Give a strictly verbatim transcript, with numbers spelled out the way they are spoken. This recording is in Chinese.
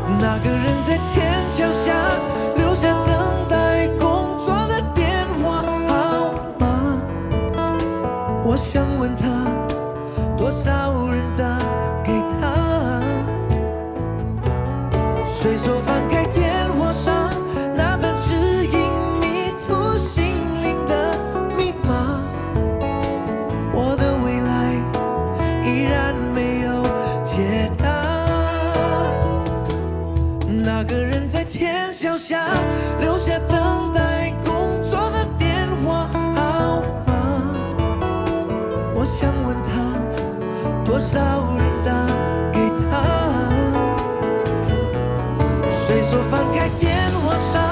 那个人在天桥下留下等待工作的电话号码。我想问他，多少人打给他？随手翻开电话上那本指引迷途心灵的密码，我的未来依然没有解答。那个人在天桥下留下等待工作的电话号码，我想问他，多少人打给他？随手翻开电话上